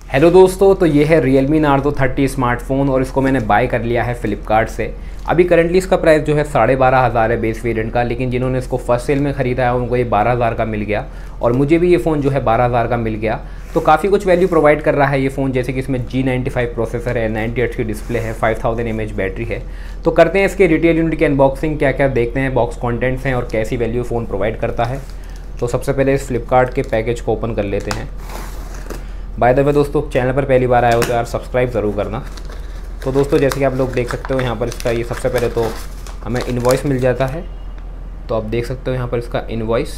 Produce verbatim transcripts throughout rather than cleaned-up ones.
Hello दोस्तों, तो ये है Realme Narzo थर्टी स्मार्टफोन और इसको मैंने बाय कर लिया है फ्लिपकार्ट से। अभी करंटली इसका प्राइस जो है साढ़े बारह हज़ार है बेस वेरिएंट का, लेकिन जिन्होंने इसको फर्स्ट सेल में ख़रीदा है उनको ये बारह हज़ार का मिल गया और मुझे भी ये फ़ोन जो है बारह हज़ार का मिल गया। तो काफ़ी कुछ वैल्यू प्रोवाइड कर रहा है ये फ़ोन, जैसे कि इसमें जी नाइन्टी फाइव प्रोसेसर है, नाइन्टी हर्ट्ज़ की डिस्प्ले है, five thousand M H battery है। तो करते हैं इसके रिटेल यूनिट की अनबॉक्सिंग, क्या क्या देखते हैं, बॉक्स कॉन्टेंट्स हैं और कैसी वैल्यू फ़ोन प्रोवाइड करता है। तो सबसे पहले इस फ्लिपकार्ट के पैकेज को ओपन कर लेते हैं। बाय द वे दोस्तों, चैनल पर पहली बार आए हो तो यार सब्सक्राइब ज़रूर करना। तो दोस्तों जैसे कि आप लोग देख सकते हो यहाँ पर इसका ये सबसे पहले तो हमें इनवॉइस मिल जाता है। तो आप देख सकते हो यहाँ पर इसका इनवॉइस,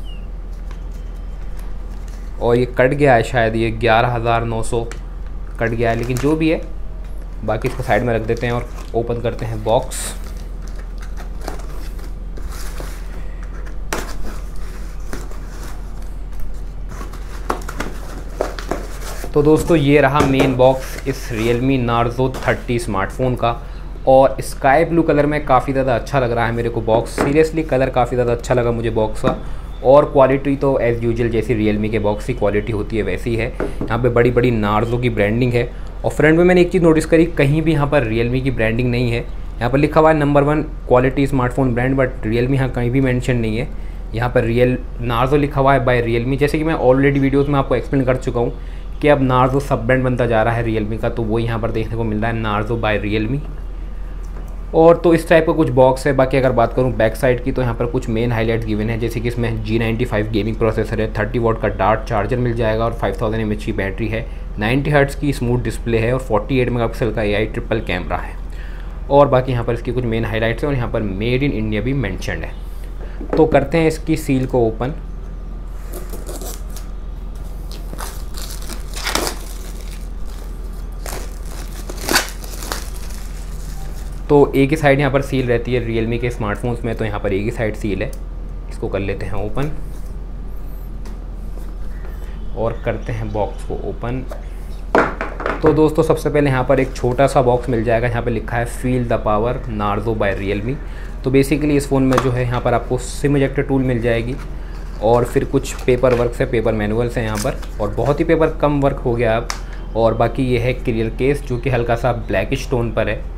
और ये कट गया है शायद, ये ग्यारह हज़ार नौ सौ कट गया है, लेकिन जो भी है बाकी इसको साइड में रख देते हैं और ओपन करते हैं बॉक्स। तो दोस्तों ये रहा मेन बॉक्स इस Realme Narzo थर्टी स्मार्टफोन का, और स्काई ब्लू कलर में काफ़ी ज़्यादा अच्छा लग रहा है मेरे को बॉक्स। सीरियसली कलर काफ़ी ज़्यादा अच्छा लगा मुझे बॉक्स का, और क्वालिटी तो एज़ यूजुअल जैसी Realme के बॉक्स की क्वालिटी होती है वैसी है। यहाँ पे बड़ी बड़ी Narzo की ब्रांडिंग है, और फ्रंट में मैंने एक चीज़ नोटिस करी, कहीं भी यहाँ पर Realme की ब्रांडिंग नहीं है। यहाँ पर लिखा हुआ है number one quality smartphone brand, but Realme यहाँ कहीं भी मैंशन नहीं है। यहाँ पर रियल Narzo लिखा हुआ है बाय Realme। जैसे कि मैं ऑलरेडी वीडियोज़ में आपको एक्सप्लेन कर चुका हूँ कि अब Narzo सब ब्रांड बनता जा रहा है Realme का, तो वो यहाँ पर देखने को मिल रहा है Narzo बाय Realme। और तो इस टाइप का कुछ बॉक्स है। बाकी अगर बात करूँ बैक साइड की, तो यहाँ पर कुछ मेन हाईलाइट्स गिवन है, जैसे कि इसमें G ninety five gaming processor है, थर्टी वॉट का डार्ट चार्जर मिल जाएगा और फाइव थाउजेंड एम एच की बैटरी है, नाइन्टी हर्ट्ज़ की स्मूथ डिस्प्ले है और फोर्टी एट मेगापिक्सल का ए आई ट्रिपल कैमरा है। और बाकी यहाँ पर इसकी कुछ मेन हाईलाइट्स हैं, और यहाँ पर मेड इन इंडिया भी मैंशनड है। तो करते हैं इसकी सील को ओपन। तो एक ही साइड यहाँ पर सील रहती है Realme के स्मार्टफोन्स में, तो यहाँ पर एक ही साइड सील है। इसको कर लेते हैं ओपन और करते हैं बॉक्स को ओपन। तो दोस्तों सबसे पहले यहाँ पर एक छोटा सा बॉक्स मिल जाएगा, यहाँ पर लिखा है feel the power Narzo by Realme। तो बेसिकली इस फ़ोन में जो है यहाँ पर आपको सिम इजेक्टर टूल मिल जाएगी, और फिर कुछ पेपर वर्क से पेपर मैनुअल्स हैं यहाँ पर, और बहुत ही पेपर कम वर्क हो गया अब। और बाकी ये है क्लियर केस, जो कि हल्का सा ब्लैकिश टोन पर है।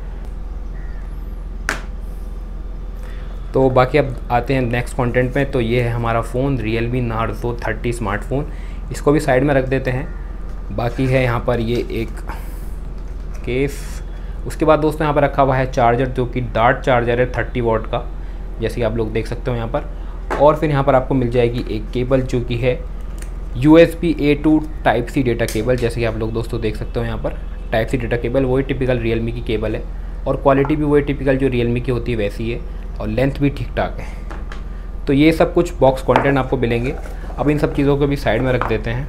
तो बाकी अब आते हैं नेक्स्ट कंटेंट में। तो ये है हमारा phone Realme Narzo thirty smartphone, इसको भी साइड में रख देते हैं। बाकी है यहाँ पर ये एक केस। उसके बाद दोस्तों यहाँ पर रखा हुआ है चार्जर, जो कि डार्ट चार्जर है थर्टी वॉट का, जैसे कि आप लोग देख सकते हो यहाँ पर। और फिर यहाँ पर आपको मिल जाएगी एक केबल, जो कि है U S B A to type C data cable, जैसे कि आप लोग दोस्तों देख सकते हो यहाँ पर टाइप सी डेटा केबल। वही टिपिकल Realme की केबल है, और क्वालिटी भी वही टिपिकल जो Realme की होती है वैसी है, और लेंथ भी ठीक ठाक है। तो ये सब कुछ बॉक्स कंटेंट आपको मिलेंगे। अब इन सब चीज़ों को भी साइड में रख देते हैं।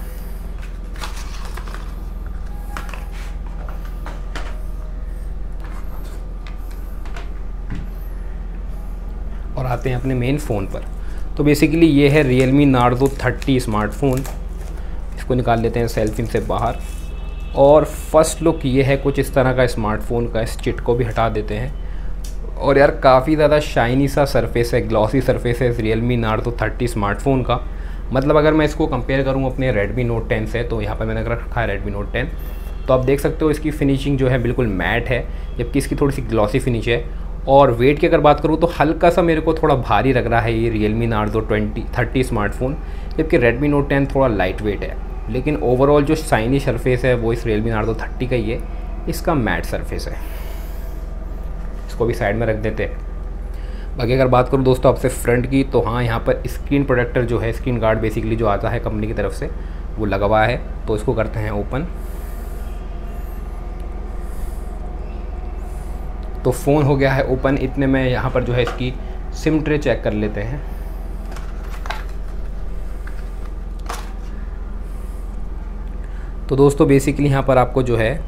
और आते हैं अपने मेन फ़ोन पर। तो बेसिकली ये है Realme Narzo थर्टी स्मार्टफोन। इसको निकाल लेते हैं सेल्फी से बाहर, और फर्स्ट लुक ये है कुछ इस तरह का स्मार्टफोन का। इस चिट को भी हटा देते हैं। और यार काफ़ी ज़्यादा शाइनी सा सरफेस है, ग्लॉसी सरफेस है इस Realme Narzo थर्टी स्मार्टफोन का। मतलब अगर मैं इसको कंपेयर करूँ अपने Redmi Note टेन से, तो यहाँ पर मैंने रखा है Redmi Note टेन, तो आप देख सकते हो इसकी फिनिशिंग जो है बिल्कुल मैट है, जबकि इसकी थोड़ी सी ग्लॉसी फिनिश है। और वेट की अगर बात करूँ तो हल्का सा मेरे को थोड़ा भारी लग रहा है ये Realme Narzo twenty thirty smartphone, जबकि Redmi Note टेन थोड़ा लाइट वेट है। लेकिन ओवरऑल जो शाइनी सरफेस है वो इस Realme Narzo थर्टी का ही है, इसका मैट सरफेस है। इसको भी साइड में रख देते हैं। बाकी अगर बात करूँ दोस्तों आपसे फ्रंट की, तो हाँ यहाँ पर स्क्रीन प्रोटेक्टर जो है, स्क्रीन गार्ड बेसिकली जो आता है कंपनी की तरफ से, वो लगा हुआ है। तो इसको करते हैं ओपन। तो फ़ोन हो गया है ओपन। इतने में यहाँ पर जो है इसकी सिम ट्रे चेक कर लेते हैं। तो दोस्तों बेसिकली यहाँ पर आपको जो है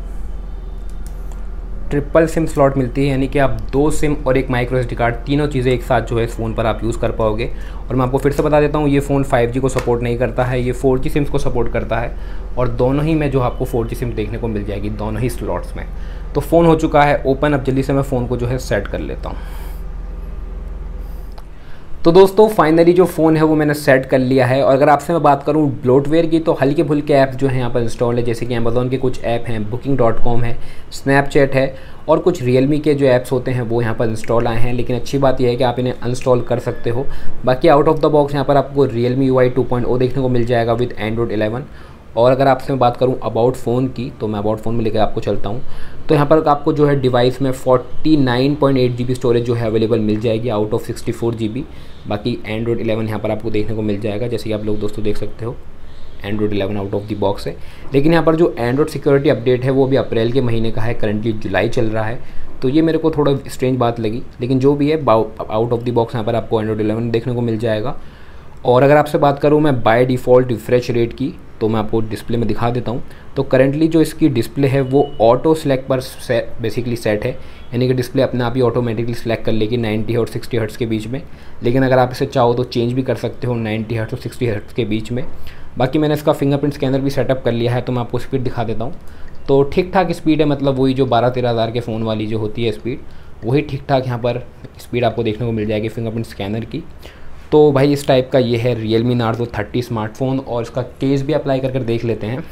ट्रिपल सिम स्लॉट मिलती है, यानी कि आप दो सिम और एक माइक्रो एस डी कार्ड, तीनों चीज़ें एक साथ जो है इस फ़ोन पर आप यूज़ कर पाओगे। और मैं आपको फिर से बता देता हूँ, ये फ़ोन फाइव जी को सपोर्ट नहीं करता है, ये फोर जी सिम्स को सपोर्ट करता है, और दोनों ही में जो आपको फोर जी सिम देखने को मिल जाएगी दोनों ही स्लॉट्स में। तो फ़ोन हो चुका है ओपन। अब जल्दी से मैं फ़ोन को जो है सेट कर लेता हूँ। तो दोस्तों फाइनली जो फ़ोन है वो मैंने सेट कर लिया है। और अगर आपसे मैं बात करूं ब्लोटवेयर की, तो हल्के फुल्के ऐप जो हैं यहाँ पर इंस्टॉल है, जैसे कि अमेज़ॉन के कुछ ऐप हैं, बुकिंग डॉट कॉम है, स्नैपचैट है और कुछ रियलमी के जो ऐप्स होते हैं वो यहाँ पर इंस्टॉल आए हैं। लेकिन अच्छी बात यह है कि आप इन्हें अनइंस्टॉल कर सकते हो। बाकी आउट ऑफ द बॉक्स यहाँ पर आपको Realme U I two point O देखने को मिल जाएगा विद एंड्रॉइड इलेवन। और अगर आपसे मैं बात करूं अबाउट फ़ोन की, तो मैं अबाउट फ़ोन में लेकर आपको चलता हूं। तो यहाँ पर आपको जो है डिवाइस में forty nine point eight G B storage जो है अवेलेबल मिल जाएगी out of sixty four G B. बाकी एंड्रॉइड इलेवन यहाँ पर आपको देखने को मिल जाएगा, जैसे कि आप लोग दोस्तों देख सकते हो Android eleven out of the box है। लेकिन यहाँ पर जो एंड्रॉइड सिक्योरिटी अपडेट है वो भी अप्रैल के महीने का है, करंटली जुलाई चल रहा है। तो ये मेरे को थोड़ा स्ट्रेंज बात लगी, लेकिन जो भी है आउट ऑफ द बॉक्स यहाँ पर आपको एंड्रॉइड इलेवन देखने को मिल जाएगा। और अगर आपसे बात करूँ मैं बाय डिफ़ॉल्ट रिफ्रेश रेट की, तो मैं आपको डिस्प्ले में दिखा देता हूँ। तो करंटली जो इसकी डिस्प्ले है वो ऑटो सेलेक्ट पर से, बेसिकली सेट है, यानी कि डिस्प्ले अपने आप ही ऑटोमेटिकली सेलेक्ट कर लेगी नाइन्टी और सिक्सटी हर्ट्ज़ के बीच में। लेकिन अगर आप इसे चाहो तो चेंज भी कर सकते हो नाइन्टी हर्ट्ज़ और सिक्सटी हर्ट्ज़ के बीच में। बाकी मैंने इसका फिंगरप्रिंट स्कैनर भी सेटअप कर लिया है, तो मैं आपको स्पीड दिखा देता हूँ। तो ठीक ठाक स्पीड है, मतलब वही जो बारह तेरह हज़ार के फ़ोन वाली जो होती है स्पीड, वही ठीक ठाक यहाँ पर स्पीड आपको देखने को मिल जाएगी फिंगरप्रिंट स्कैनर की। तो भाई इस टाइप का ये है रियलमी नार्ज़ो थर्टी स्मार्टफोन। और इसका केस भी अप्लाई कर कर देख लेते हैं।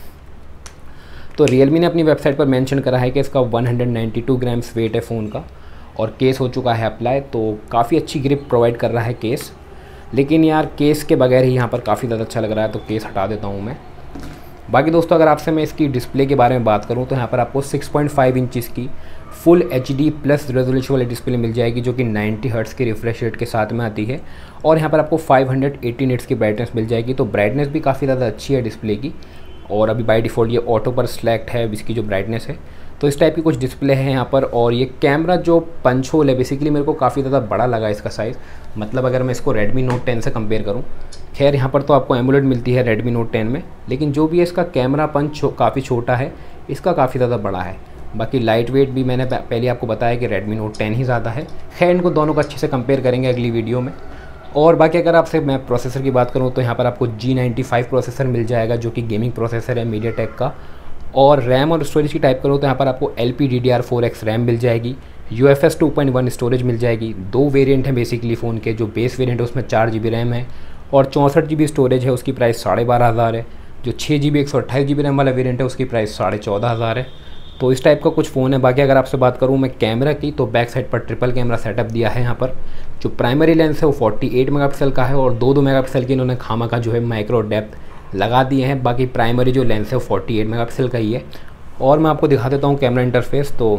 तो रियलमी ने अपनी वेबसाइट पर मेंशन करा है कि इसका one hundred ninety two grams weight है फ़ोन का और केस हो चुका है अप्लाई। तो काफ़ी अच्छी ग्रिप प्रोवाइड कर रहा है केस। लेकिन यार केस के बगैर ही यहाँ पर काफ़ी ज़्यादा अच्छा लग रहा है, तो केस हटा देता हूँ मैं। बाकी दोस्तों अगर आपसे मैं इसकी डिस्प्ले के बारे में बात करूँ, तो यहाँ पर आपको सिक्स पॉइंट फाइव इंचज़ की full H D plus resolution वाली डिस्प्ले मिल जाएगी, जो कि नाइन्टी हर्ट्ज़ के रिफ्रेश रेट के साथ में आती है। और यहाँ पर आपको फाइव हंड्रेड एटी निट्स की ब्राइटनेस मिल जाएगी। तो ब्राइटनेस भी काफ़ी ज़्यादा अच्छी है डिस्प्ले की। और अभी बाय डिफ़ॉल्ट ये ऑटो पर सिलेक्ट है इसकी जो ब्राइटनेस है। तो इस टाइप की कुछ डिस्प्ले है यहाँ पर। और ये कैमरा जो पंच होल है, बेसिकली मेरे को काफ़ी ज़्यादा बड़ा लगा इसका साइज़। मतलब अगर मैं इसको रेडमी नोट टेन से कंपेयर करूँ, खैर यहाँ पर तो आपको एमोलेड मिलती है रेडमी नोट टेन में, लेकिन जो भी है इसका कैमरा पंच काफ़ी छोटा है, इसका काफ़ी ज़्यादा बड़ा है। बाकी लाइट वेट भी मैंने पहले आपको बताया कि रेडमी नोट टेन ही ज़्यादा है। खैर इनको दोनों को अच्छे से कंपेयर करेंगे अगली वीडियो में। और बाकी अगर आपसे मैं प्रोसेसर की बात करूँ, तो यहाँ पर आपको जी नाइन्टी फाइव प्रोसेसर मिल जाएगा, जो कि गेमिंग प्रोसेसर है मीडियाटेक का। और रैम और स्टोरेज की टाइप करो तो यहाँ पर आपको L P D D R four X RAM मिल जाएगी, U F S two point one storage मिल जाएगी। दो वेरिएंट हैं बेसिकली फ़ोन के। जो बेस वेरिएंट है उसमें चार जी बी रैम है और चौंसठ जी बी स्टोरेज है, उसकी प्राइस साढ़े बारह हज़ार है। जो छः जी बी एक सौ अट्ठाईस जी बी रैम वाला वेरिएंट है उसकी प्राइस साढ़े चौदह हज़ार है। तो इस टाइप का कुछ फ़ोन है। बाकी अगर आपसे बात करूँ मैं कैमरा की, तो बैक साइड पर ट्रिपल कैमरा सेटअप दिया है यहाँ पर। जो प्राइमरी लेंस है वो फोर्टी एट मेगापिक्सल का है और दो दो मेगापिक्सल की इन्होंने खामा का जो है माइक्रो डेप्थ लगा दिए हैं। बाकी प्राइमरी जो लेंस है वो फोर्टी एट मेगापिक्सल का ही है। और मैं आपको दिखा देता हूँ कैमरा इंटरफेस। तो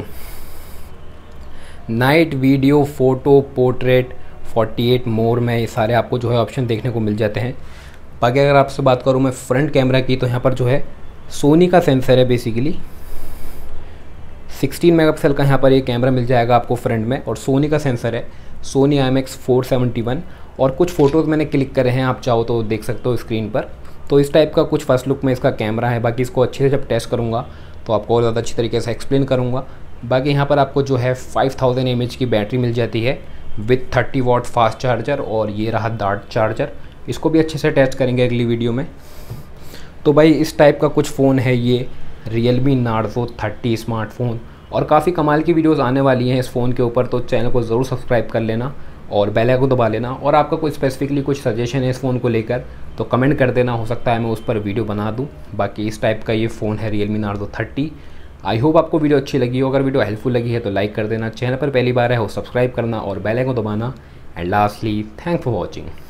night, video, photo, portrait, forty eight more में ये सारे आपको जो है ऑप्शन देखने को मिल जाते हैं। बाकी अगर आपसे बात करूँ मैं फ्रंट कैमरा की, तो यहाँ पर जो है सोनी का सेंसर है बेसिकली। सिक्सटीन मेगापिक्सल का यहाँ पर ये कैमरा मिल जाएगा आपको फ्रंट में और सोनी का सेंसर है Sony I M X four seventy one. और कुछ फ़ोटोज़ मैंने क्लिक करे हैं, आप चाहो तो देख सकते हो स्क्रीन पर। तो इस टाइप का कुछ फर्स्ट लुक में इसका कैमरा है। बाकी इसको अच्छे से जब टेस्ट करूँगा तो आपको और ज़्यादा अच्छी तरीके से एक्सप्लेन करूँगा। बाकी यहाँ पर आपको जो है फाइव थाउजेंड एम एच की बैटरी मिल जाती है with thirty watt fast charger. और ये रहा डार्ट चार्जर, इसको भी अच्छे से टेस्ट करेंगे अगली वीडियो में। तो भाई इस टाइप का कुछ फ़ोन है ये रियलमी नार्ज़ो थर्टी स्मार्टफोन। और काफ़ी कमाल की वीडियोस आने वाली हैं इस फ़ोन के ऊपर, तो चैनल को ज़रूर सब्सक्राइब कर लेना और बेल आइकन को दबा लेना। और आपका कोई स्पेसिफिकली कुछ सजेशन है इस फ़ोन को लेकर तो कमेंट कर देना, हो सकता है मैं उस पर वीडियो बना दूँ। बाकी इस टाइप का ये फ़ोन है Realme Narzo thirty. I hope आपको वीडियो अच्छी लगी हो। अगर वीडियो हेल्पफुल लगी है तो लाइक कर देना, चैनल पर पहली बार है हो सब्सक्राइब करना और बेल आइकन को दबाना। And lastly thanks for watching.